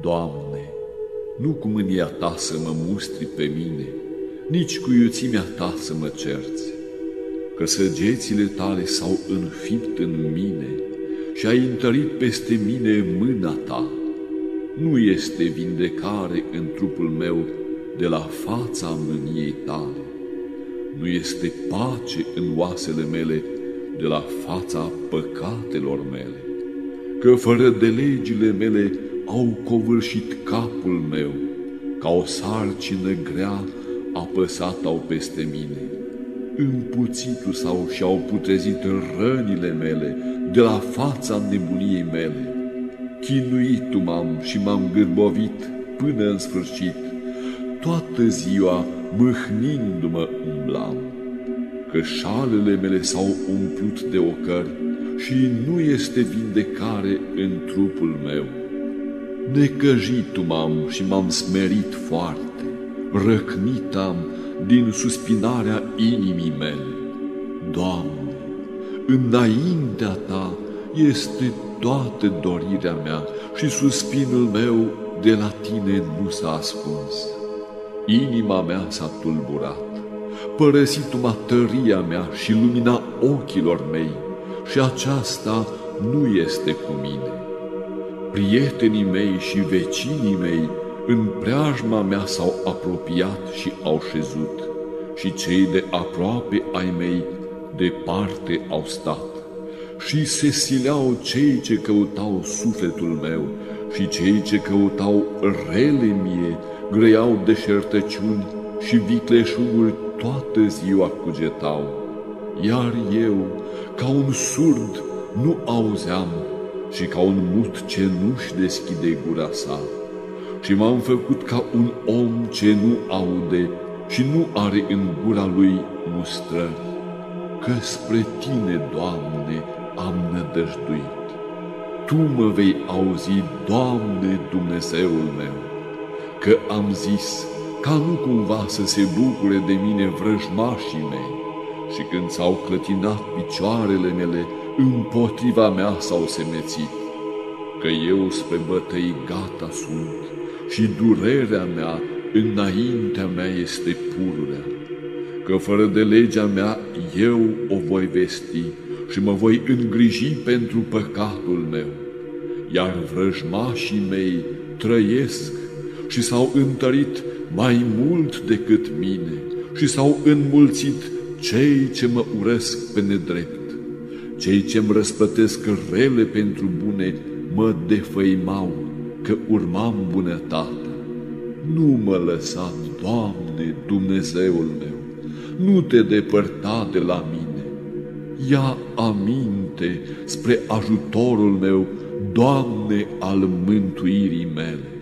Doamne, nu cu mânia Ta să mă mustri pe mine, nici cu iuțimea Ta să mă cerți, că săgețile Tale s-au înfipt în mine și ai întărit peste mine mâna Ta. Nu este vindecare în trupul meu de la fața mâniei Tale. Nu este pace în oasele mele de la fața păcatelor mele, că fără de legile mele au covârșit capul meu, ca o sarcină grea apăsat-au peste mine. Împuțitul sau și-au putrezit rănile mele de la fața nebuniei mele. Chinuit m-am și m-am gârbovit până în sfârșit, toată ziua mâhnindu-mă umblam, că șalele mele s-au umplut de ocări și nu este vindecare în trupul meu. Necăjit m-am și m-am smerit foarte, răcnit am din suspinarea inimii mele. Doamne, înaintea Ta este toată dorirea mea și suspinul meu de la Tine nu s-a ascuns. Inima mea s-a tulburat, părăsit-mă tăria mea și lumina ochilor mei, și aceasta nu este cu mine. Prietenii mei și vecinii mei în preajma mea s-au apropiat și au șezut, și cei de aproape ai mei departe au stat. Și se sileau cei ce căutau sufletul meu și cei ce căutau rele mie, grăiau deșertăciuni și vicleșuguri toată ziua cugetau. Iar eu, ca un surd, nu auzeam și ca un mut ce nu-și deschide gura sa. Și m-am făcut ca un om ce nu aude și nu are în gura lui mustrări, că spre Tine, Doamne, am nădăjduit. Tu mă vei auzi, Doamne, Dumnezeul meu, că am zis ca nu cumva să se bucure de mine vrăjmașii mei, și când s-au clătinat picioarele mele, împotriva mea s-au semețit, că eu spre bătăi gata sunt și durerea mea înaintea mea este pururea, că fără de legea mea eu o voi vesti și mă voi îngriji pentru păcatul meu, iar vrăjmașii mei trăiesc și s-au întărit mai mult decât mine și s-au înmulțit cei ce mă urăsc pe nedrept. Cei ce-mi răsplătesc rele pentru bune mă defăimau, că urmam bunătatea. Nu mă lăsa, Doamne, Dumnezeul meu, nu Te depărta de la mine. Ia aminte spre ajutorul meu, Doamne, al mântuirii mele.